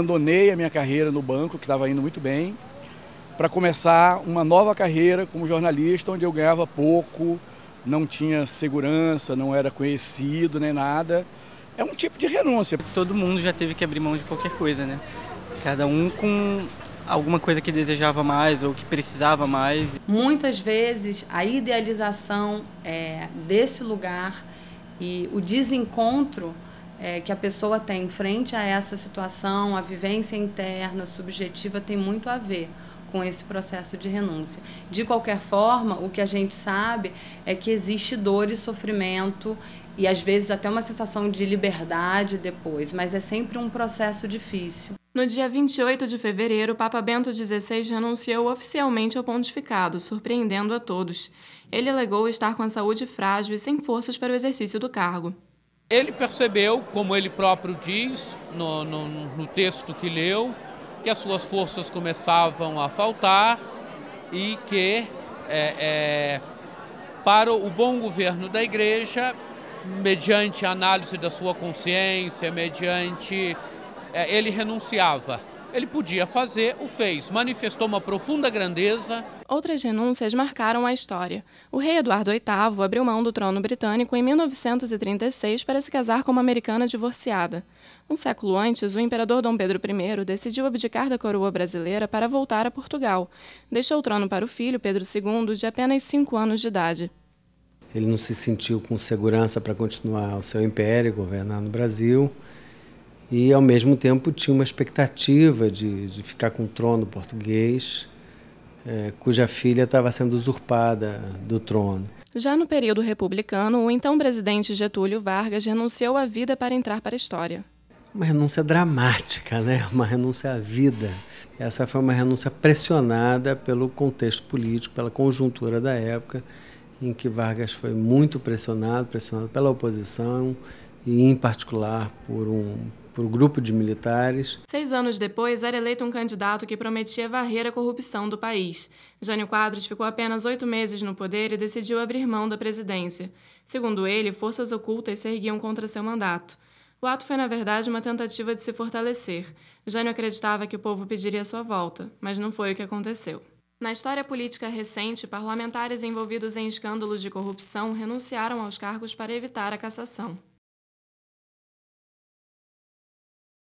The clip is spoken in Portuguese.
abandonei a minha carreira no banco, que estava indo muito bem, para começar uma nova carreira como jornalista, onde eu ganhava pouco, não tinha segurança, não era conhecido nem nada. É um tipo de renúncia. Todo mundo já teve que abrir mão de qualquer coisa, né? Cada um com alguma coisa que desejava mais ou que precisava mais. Muitas vezes a idealização desse lugar e o desencontro que a pessoa tem frente a essa situação, a vivência interna, subjetiva, tem muito a ver com esse processo de renúncia. De qualquer forma, o que a gente sabe é que existe dor e sofrimento e às vezes até uma sensação de liberdade depois, mas é sempre um processo difícil. No dia 28 de fevereiro, o Papa Bento XVI renunciou oficialmente ao pontificado, surpreendendo a todos. Ele alegou estar com a saúde frágil e sem forças para o exercício do cargo. Ele percebeu, como ele próprio diz no texto que leu, que as suas forças começavam a faltar e que, para o bom governo da Igreja, mediante a análise da sua consciência, ele renunciava. Ele podia fazer, o fez, manifestou uma profunda grandeza. Outras renúncias marcaram a história. O rei Eduardo VIII abriu mão do trono britânico em 1936 para se casar com uma americana divorciada. Um século antes, o imperador Dom Pedro I decidiu abdicar da coroa brasileira para voltar a Portugal. Deixou o trono para o filho, Pedro II, de apenas 5 anos de idade. Ele não se sentiu com segurança para continuar o seu império, governar no Brasil. E, ao mesmo tempo, tinha uma expectativa de ficar com o trono português, cuja filha estava sendo usurpada do trono. Já no período republicano, o então presidente Getúlio Vargas renunciou à vida para entrar para a história. Uma renúncia dramática, né? Uma renúncia à vida. Essa foi uma renúncia pressionada pelo contexto político, pela conjuntura da época, em que Vargas foi muito pressionado pela oposição e, em particular, por um grupo de militares. 6 anos depois, era eleito um candidato que prometia varrer a corrupção do país. Jânio Quadros ficou apenas 8 meses no poder e decidiu abrir mão da presidência. Segundo ele, forças ocultas se erguiam contra seu mandato. O ato foi, na verdade, uma tentativa de se fortalecer. Jânio acreditava que o povo pediria sua volta, mas não foi o que aconteceu. Na história política recente, parlamentares envolvidos em escândalos de corrupção renunciaram aos cargos para evitar a cassação.